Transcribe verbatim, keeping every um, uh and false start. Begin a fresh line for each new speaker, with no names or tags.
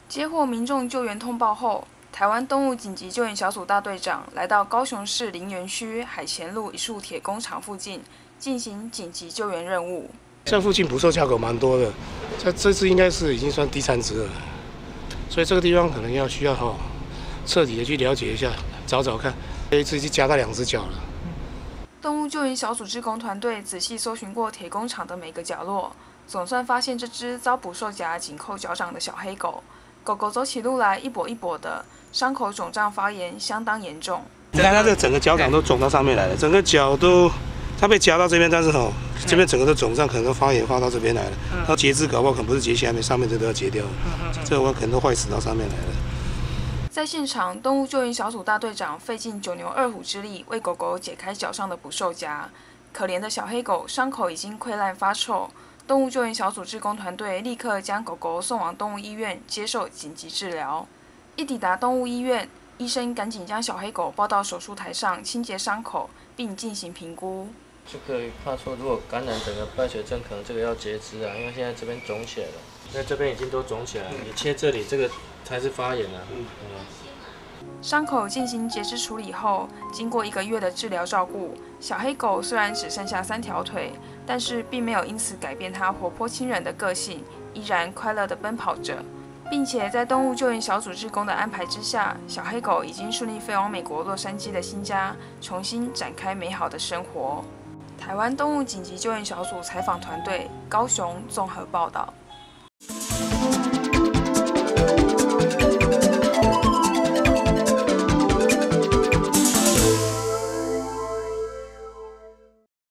接获民众救援通报后，台湾动物紧急救援小组大队长来到高雄市林园区海前路一处铁工厂附近，进行紧急救援任务。
这附近捕兽架狗蛮多的，这这次应该是已经算第三只了，所以这个地方可能要需要哈彻底的去了解一下，找找看。这一次就加到两只脚了。
动物救援小组志工团队仔细搜寻过铁工厂的每个角落，总算发现这只遭捕兽夹紧扣脚掌的小黑狗。狗狗走起路来一跛一跛的，伤口肿胀发炎，相当严重。
你看它这整个脚掌都肿到上面来了，整个脚都它被夹到这边，但是哈这边整个都肿胀，可能都发炎发到这边来了。它截肢搞不好可能不是截下面，上面这都要截掉了，这个可能都坏死到上面来了。
在现场，动物救援小组大队长费尽九牛二虎之力为狗狗解开脚上的捕兽夹。可怜的小黑狗伤口已经溃烂发臭，动物救援小组志工团队立刻将狗狗送往动物医院接受紧急治疗。一抵达动物医院，医生赶紧将小黑狗抱到手术台上清洁伤口，并进行评估。
这个怕说如果感染整个败血症，可能这个要截肢啊，因为现在这边肿起来了，那这边已经都肿起来了，你切这里这个才是发炎啊。嗯
伤口进行截肢处理后，经过一个月的治疗照顾，小黑狗虽然只剩下三条腿，但是并没有因此改变它活泼亲人的个性，依然快乐地奔跑着，并且在动物救援小组志工的安排之下，小黑狗已经顺利飞往美国洛杉矶的新家，重新展开美好的生活。台湾动物紧急救援小组采访团队高雄综合报道。